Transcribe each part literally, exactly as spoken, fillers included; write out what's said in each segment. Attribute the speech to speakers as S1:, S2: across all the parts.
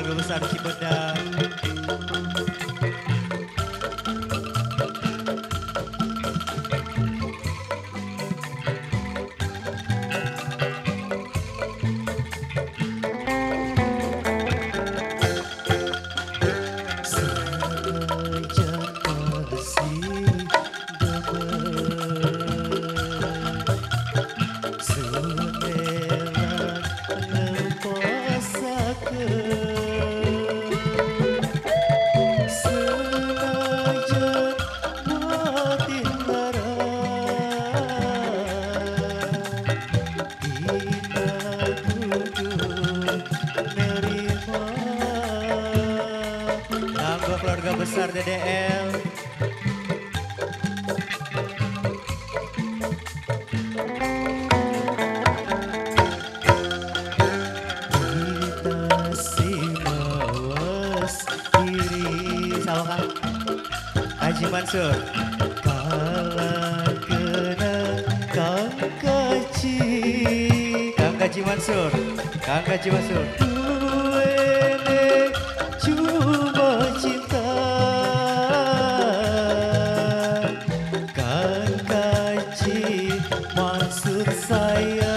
S1: keluarga besar Cipedang. Keluarga besar D D L. Kita simawas diri sama Kang Haji Mansur. Kala kena Kang Kaji, Kang Kaji Mansur, Kang Kaji Mansur. Duene cuma cinta. Maksud saya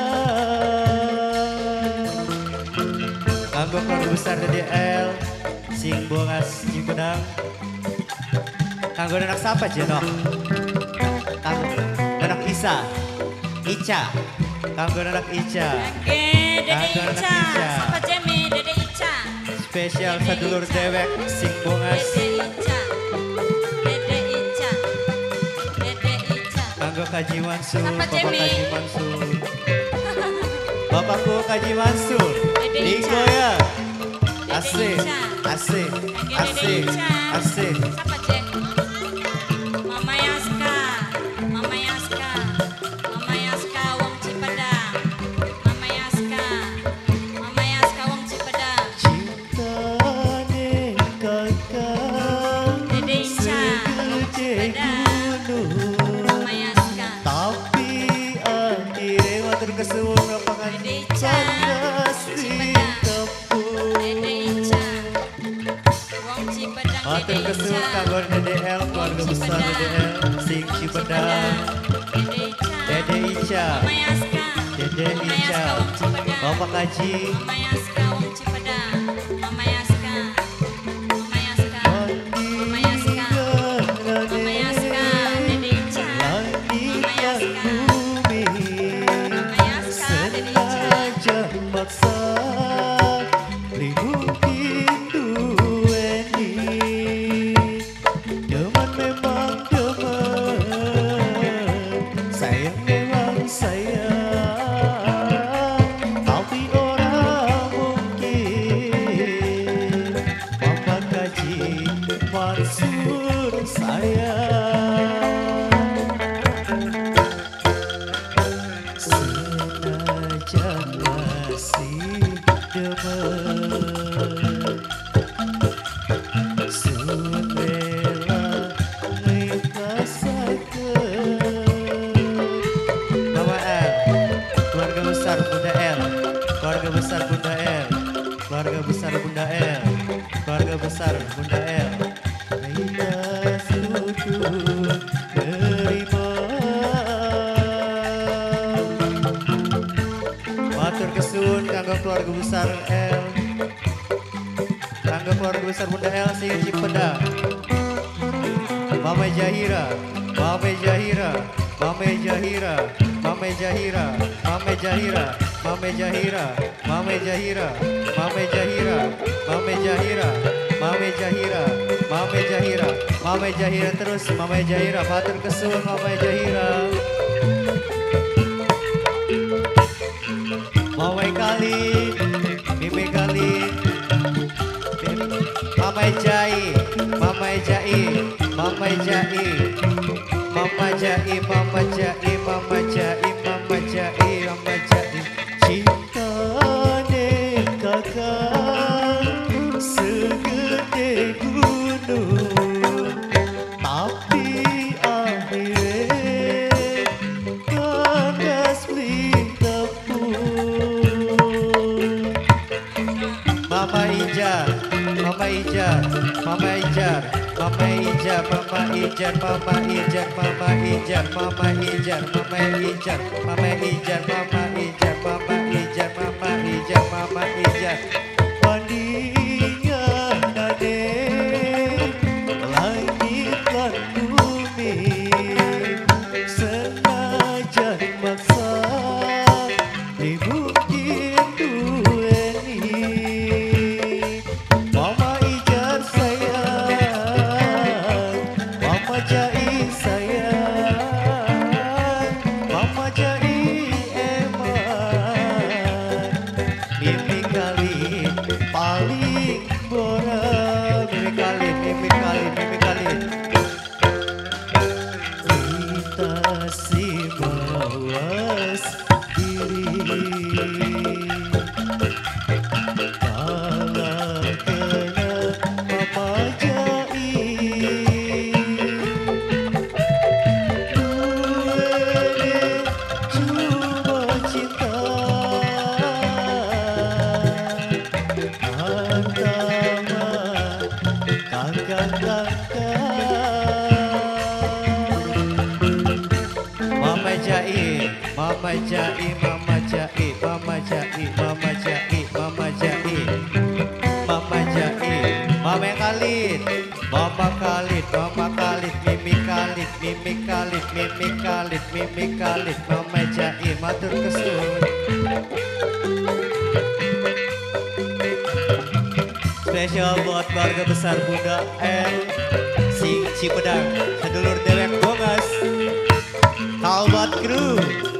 S1: kanggo keluarga besar D D L sing bongas Cipedang. Kanggo anak siapa jenok? Kanggo anak Isa, Ica. Kanggo anak Ica.
S2: Oke, Dede Ica. Sapa Jemi, Dede Ica.
S1: Spesial sedulur dewek sing bongas.
S2: Dede Ica. Dede Ica. Dede Ica.
S1: Kanggo Kaji Mansur,
S2: Sapa
S1: Bapak
S2: Jemi?
S1: Kaji Mansur. Bapakku Kaji Mansur.
S2: Dede Ica.
S1: Iko ya.
S2: Dede
S1: Asik,
S2: Ica.
S1: asik,
S2: Oke, Dede
S1: asik,
S2: Ica.
S1: asik.
S2: Sapa Cek? Mama Yaska. Mama Yaska. Mama Yaska wong Cipedang. Mama Yaska. Mama Yaska wong Cipedang.
S1: Cintane kakak
S2: Dede Ica wong Cipedang.
S1: gunung,
S2: Mama Yaska.
S1: tapi akhirnya matur kesuwun lapangan
S2: Dede Ica
S1: kandas
S2: wong
S1: di
S2: Cipedang.
S1: tepung.
S2: Dede Ica wong Cipedang.
S1: Matur
S2: Dede
S1: kesuwun
S2: Ica.
S1: kanggo D D L keluarga besar D D L sing Cipedang.
S2: Dede Ica.
S1: Dede Ica,
S2: Mama Yaska.
S1: Dede
S2: Mama
S1: Ica,
S2: Yaska wong Cipedang.
S1: Bapak Kaji.
S2: Mama Yaska wong Cipedang. Mama Yaska. Mama Yaska. Mama Yaska. Mama Yaska. Dede Ica. Mama Yaska. Mama Yaska. Dede Ica.
S1: Sengaja maksa libukin duweni. Demen memang demen, sayang memang sayang, tapi orang mungkin Bapak Kaji Mansur sayang. Sengaja masih demen, sun rela ngerasakeun. Nama L, keluarga besar Bunda L, keluarga besar Bunda L, keluarga besar Bunda L, keluarga besar Bunda L. Aida sudut nerima. Matur kesuwun kanggo keluarga besar L, kanggo keluarga besar Bunda L sing Cipedang. Mame Jahira, Mame Jahira, Mame Jahira, Mame Jahira, Mame Jahira, Mame Jahira, Mame Jahira, Mame Jahira, Mame Jahira, Mame Jahira, Mame Jahira, Mame Jahira terus Mame Jahira, matur kesuwun Mame Jahira. Mame Kali, Mime Kali, Mame Jai, Mame Jai, Mama Jai, Mama Jai, Mama Jai, Mama Jai, Mama Jai, Mama Jai. Cinta dek kakak segede gunung, tapi akhirnya kandas beli tepung. Mama Mama Ijar, Mama Ijar, Mama Ijar, Mama Ijar, Mama Ijar, Mama Ijar, Mama Ijar, Mama Ijar, Mama Ijar, Mama Ijar, Mama Ijar, Mama Ijar, Mama Ijar, Mama Ijar. Mandinya nade langit lan bumi senajan maksa dimungkin duweni. Mama Ijar sayang, Mama Jai sayang, Mama Jai eman. Mimi kali paling borak, mimi kali, mimi kali, mimi kali. Kita si mawas diri. Kalah kena Mama Jai. Duene cuma cinta. Antama kakak-kakak. Mama Jai, Mama Jai, Mama Jai, Mama Jai, Mama Jai, Mama Jai, Mama Jai, Mama Khalid, Mama Khalid, Mama Khalid, Mimi Khalid, Mimi Khalid, Mimi Khalid, Mimi Khalid, Mama Jai, matur kesun. Spesial buat keluarga besar Bunda L Sing Cipedang, sedulur dewek Bongas, Kalbat Kru,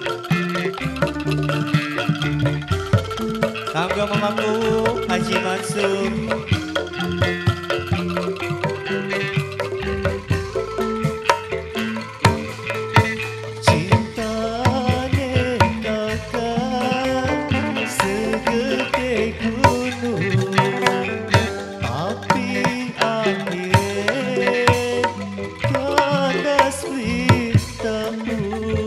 S1: kanggo mamaku Haji Mansur. Cintane kakak segede gunung, tapi akhirnya kandas bintangmu.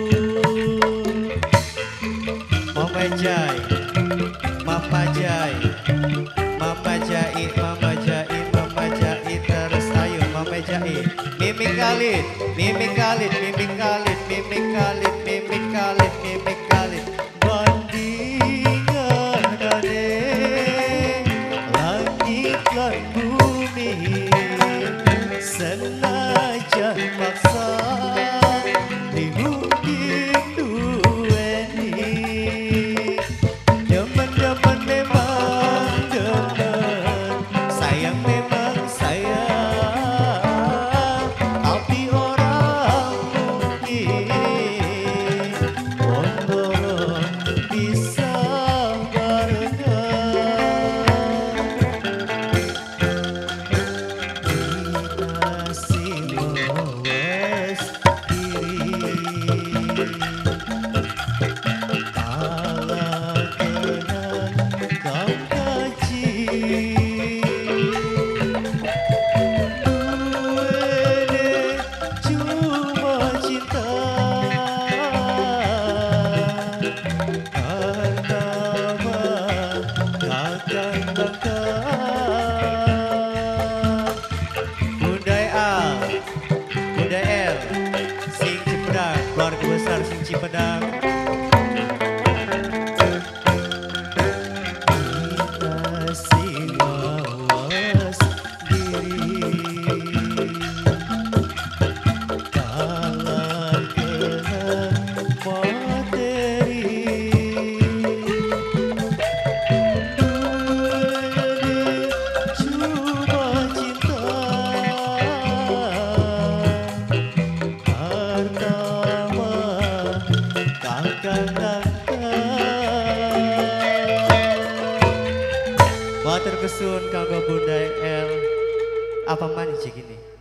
S1: Mama Jai, Mama Jai, Mama Jai, Mama Jai, Mama Jai, terus ayo Mama Jai. Mimi Khalid, Mimi Khalid, Mimi Khalid, Mimi Khalid, Mimi Khalid, Mimi Khalid. Bandingan nade langit lan bumi senajan maksa dimungkin duweni. Demen-demen memang demen, sayang memang sayang, tapi orang mungkinondoro bisa barengan. Kita si mawas diri. Kalah kena kau kaji. Duene cuma cinta. Antama kakak-kakak. Bundai Al, Bundai L Sing Cipedang, keluarga besar Sing Cipedang. Kita si mawas diri. Kalah kena materi. Duene cuma cinta. Hartama kakak-kakak. Matur kesun kanggo Bunda L. Apa manis cik ini?